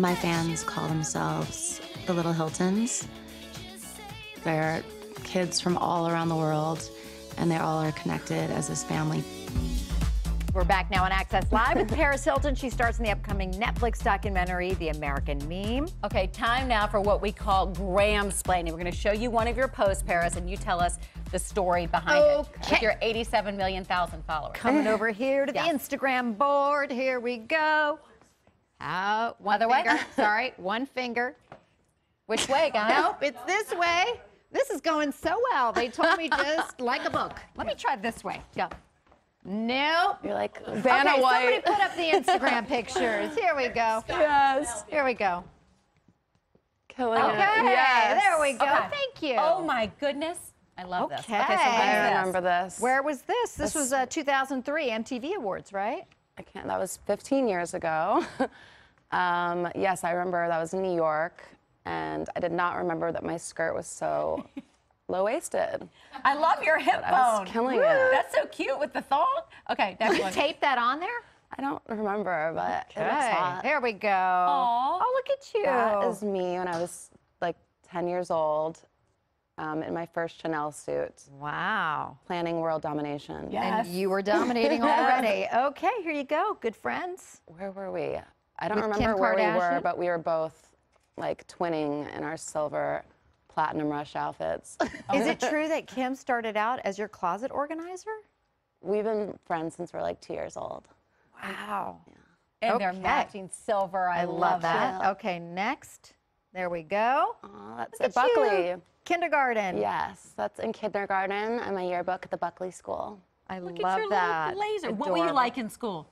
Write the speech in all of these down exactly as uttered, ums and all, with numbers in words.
My fans call themselves the Little Hiltons. They're kids from all around the world, and they all are connected as this family. We're back now on Access Live with Paris Hilton. She stars in the upcoming Netflix documentary, The American Meme. Okay, time now for what we call Gram-splaining. We're going to show you one of your posts, Paris, and you tell us the story behind Okay. it with your eighty-seven million thousand followers. Coming over here to the Yeah. Instagram board. Here we go. Out. One Other way? finger. Sorry, one finger. Which way, guys? Nope, it's this way. This is going so well. They told me just like a book. Let me try this way. Go. Nope. You're like Vanna okay, White. somebody put up the Instagram pictures. Here we go. Yes. Here we go. Killing Okay, it. Yes. there we go. Okay. Thank you. Oh my goodness. I love this. Okay. Okay, so what is I this? remember this. Where was this? This was uh, two thousand three M T V Awards, right? I can't. That was fifteen years ago. um, yes, I remember that was in New York, and I did not remember that my skirt was so low-waisted. I love your hip I was bone. killing Woo, it. That's so cute with the thong. Okay, next Did you one. tape that on there? I don't remember, but it looks Okay, hot. there we go. Aw. Oh, look at you. That is me when I was like ten years old, um, in my first Chanel suit, Wow. planning world domination. Yes. And you were dominating already. Okay, here you go. Good friends. Where were we? I don't With remember Kim where we Kardashian? were, but we were both like twinning in our silver platinum rush outfits. Is it true that Kim started out as your closet organizer? We've been friends since we're like two years old. Wow. And they're Okay. matching silver. I, I love that. you. Okay, next. There we go. Oh, that's Look at at you. Buckley. Kindergarten. Yes, that's in kindergarten. I'm a yearbook at the Buckley School. I Look love at your that. little blazer. What were you Adorable. like in school?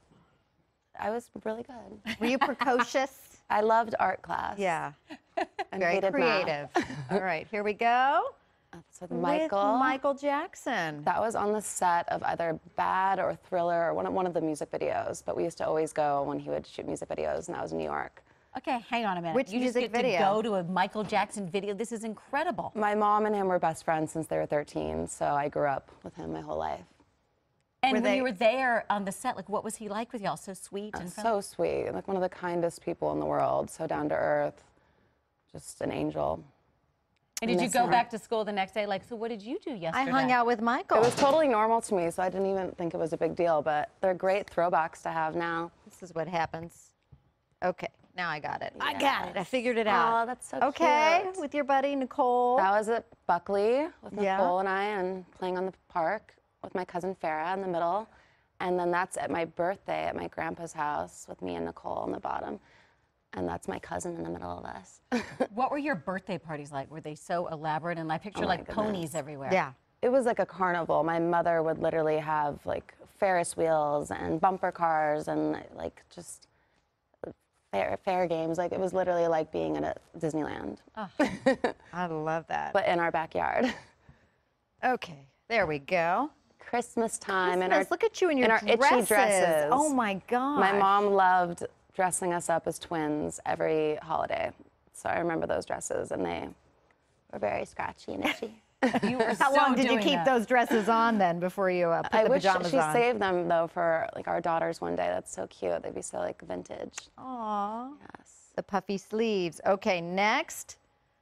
I was really good. Were you precocious? I loved art class. Yeah. and Very hated creative. math. All right, here we go. That's with Michael. With Michael Jackson. That was on the set of either Bad or Thriller or one of, one of the music videos. But we used to always go when he would shoot music videos, and that was in New York. Okay, hang on a minute. Which you just music get video? to go to a Michael Jackson video. This is incredible. My mom and him were best friends since they were thirteen, so I grew up with him my whole life. And Were when they- you were there on the set, like, what was he like with y'all? So sweet and friendly? So sweet, like one of the kindest people in the world, so down to earth, just an angel. And did you miss go him. back to school the next day? Like, so what did you do I yesterday? hung out with Michael. It was totally normal to me, so I didn't even think it was a big deal, but they're great throwbacks to have now. This is what happens. Okay, now I got it. I got Yes. it. I figured it out. Oh, that's so Okay, cute. with your buddy Nicole. That was at Buckley with Yeah. Nicole and I, and playing on the park with my cousin Farah in the middle. And then that's at my birthday at my grandpa's house with me and Nicole on the bottom. And that's my cousin in the middle of us. What were your birthday parties like? Were they so elaborate? And I picture Oh my like ponies goodness. everywhere. Yeah. It was like a carnival. My mother would literally have like Ferris wheels and bumper cars and like just fair, fair games. Like it was literally like being at a Disneyland, I love that. but in our backyard. Okay, there we go. Christmas time and Christmas, our look at you in your our dresses. itchy dresses. Oh my God. My mom loved dressing us up as twins every holiday. So I remember those dresses, and they were very scratchy and itchy. You were How so long did you doing keep that. those dresses on then before you uh, put I the wish pajamas she on? saved them, though, for like our daughters one day. That's so cute. They'd be so like vintage. Aw. Yes. The puffy sleeves. Okay, next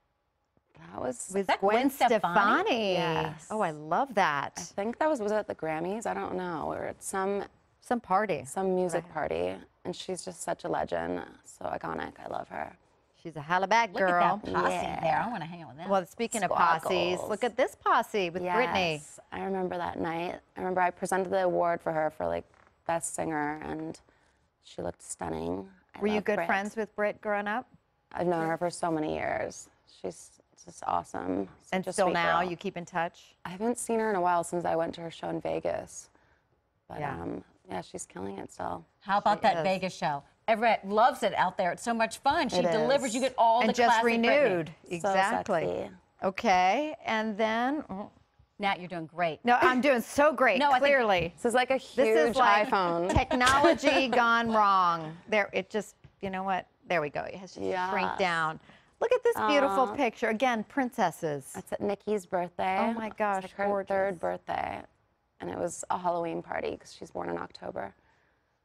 That was, with that Gwen Gwen Stefani? Stefani. Yes. Oh, I love that. I think that was, was it at the Grammys? I don't know. We were at some, Some party. some music party, and she's just such a legend. So iconic. I love her. She's a hollaback Look girl. at that posse Yeah. there. I want to hang out with them. Well, speaking of posses, Squaggles. look at this posse with Britney. Yes, I remember that night. I remember I presented the award for her for like best singer, and she looked stunning. I Were you love good Brit. friends with Brit growing up? I've known her for so many years. She's just awesome. And Such a still sweet now, girl. you keep in touch? I haven't seen her in a while since I went to her show in Vegas. But Yeah. um, yeah, she's killing it still. How about She that is. Vegas show? Everett loves it out there. It's so much fun. She It delivers. is. You get all And the just classic Britney. renewed. So Exactly. sexy. Okay, and then, oh, Nat, you're doing great. no, I'm doing so great, No, I think- clearly. This is like a huge This is like iPhone. technology gone wrong. There, it just, you know what? There we go. It has to shrink Yes. down. Look at this beautiful Aw. picture. Again, princesses. That's at Nikki's birthday. Oh my gosh, It's like her gorgeous. third birthday. And it was a Halloween party because she's born in October.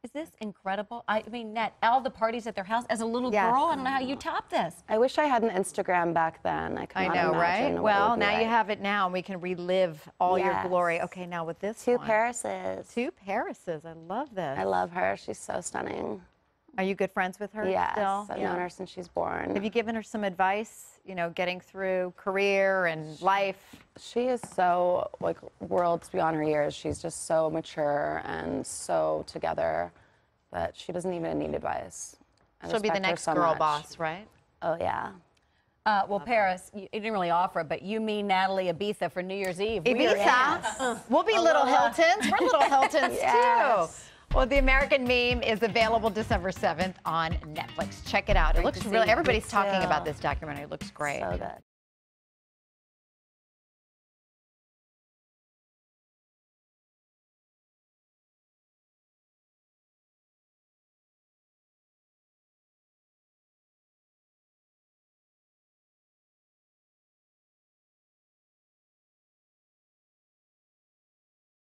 Is this incredible? I mean, Nat, all the parties at their house as a little Yes. girl. I don't know how you top this. I wish I had an Instagram back then. I I cannot know, imagine right? what it Well, would be now you like. have it now, and we can relive all your Yes. glory. Okay, now with this Two one. Parises. Two Parises. I love this. I love her. She's so stunning. Are you good friends with her Yes, still? I've Yeah. known her since she's born. Have you given her some advice, you know, getting through career and life? She is so, like, worlds beyond her years. She's just so mature and so together that she doesn't even need advice. I She'll be the respect her next so girl much. boss, right? Oh, yeah. Uh, well, Paris, you, you didn't really offer it, but you mean Natalie Ibiza for New Year's Eve. We are- Ibiza. We'll be little Hiltons. We're little Hiltons Yes. too. Well, The American Meme is available December seventh on Netflix. Check it out. It Great looks to see really, you. everybody's Me talking too. about this documentary. It looks great. So good.